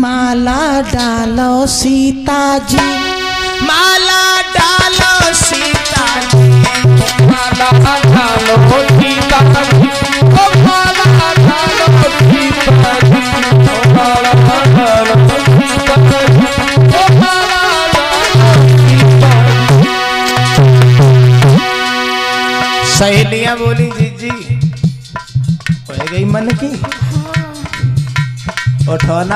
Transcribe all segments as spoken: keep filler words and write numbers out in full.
माला डालो सीता जी, माला डालो सीता जी, माला डालो सीता जी, ओ माला डालो सीता जी, ओ माला डालो सीता जी, ओ माला डालो सीता जी। सहेलियां बोली जीजी हो गई मन की, उठो ना।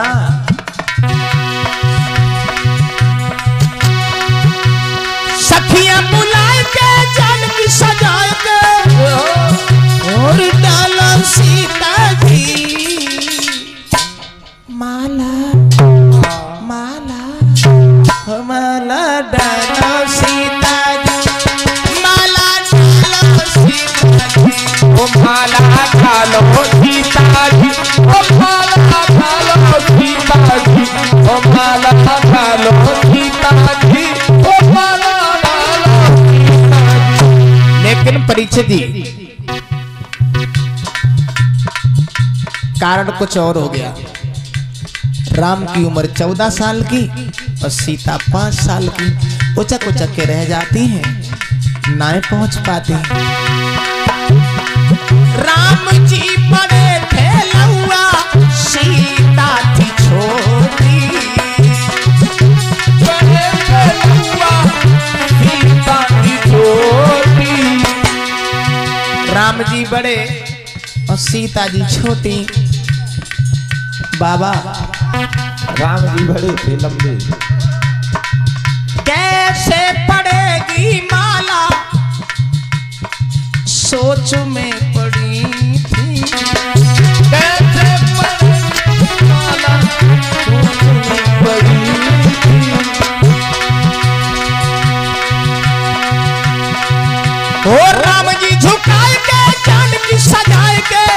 सखियां बुलाए के जान की सजाए के और डालो सीता जी, माला माला माला डालो सीता जी, माला डालो सीता जी, ओ माला डालो सीता जी, ओ माला डालो सीता जी, ओ माला डालो सीता जी, ओ माला डालो सीता जी। लेकिन परिचय दी कारण कुछ और हो गया। राम की उम्र चौदह साल की और सीता पांच साल की, उचक उचक के रह जाती हैं, ना पहुंच पाती। राम जी बड़े थे लौआ, सीता थी छोटी, बड़े थे लौआ, सीता थी छोटी। राम जी बड़े और सीता जी छोटी। बाबा राम जी बड़े थे लंबे, कैसे पड़ेगी माला सोच में पड़ी थी, कैसे पड़ेगी माला सोच में पड़ी थी। और राम जी झुकाए के जान की सजाए के,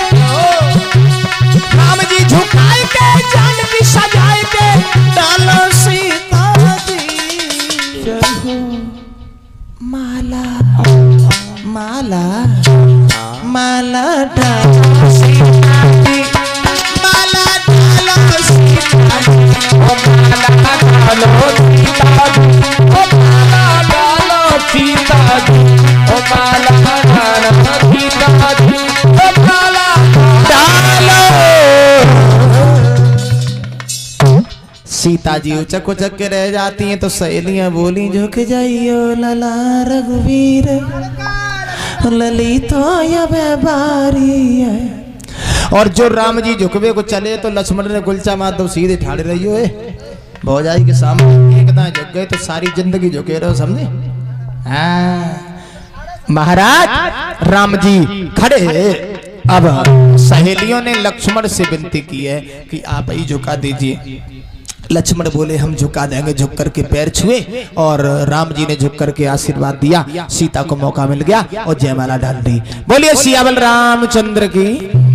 राम जी झुकाए के जान की सजाए के, डालो सीता जी माला माला माला डालो सीता जी, माला डालो सीता जी, ओ माला डालो सीता जी, ओ माला डालो सीता जी, ओ माला डालो सीता जी, ओ माला डालो। सीता जी उचक उचक के रह जाती हैं तो सहेलियां बोली झुक जाइयो लला रघुवीर, ललितो या बारी है। और जो राम जी झुकवे को चले तो लक्ष्मण ने गुलचा मार दो सीधे ठाड़े रहियो है, भौजाई के सामने एक दांव झुक गए तो सारी जिंदगी झुके रहो, समझे। हाँ महाराज राम जी खड़े। अब सहेलियों ने लक्ष्मण से विनती की है कि आप ही झुका दीजिए। लक्ष्मण बोले हम झुका देंगे, झुक करके पैर छुए और राम जी ने झुक करके आशीर्वाद दिया। सीता को मौका मिल गया और जयमाला डाल दी। बोलिए सियावल रामचंद्र की।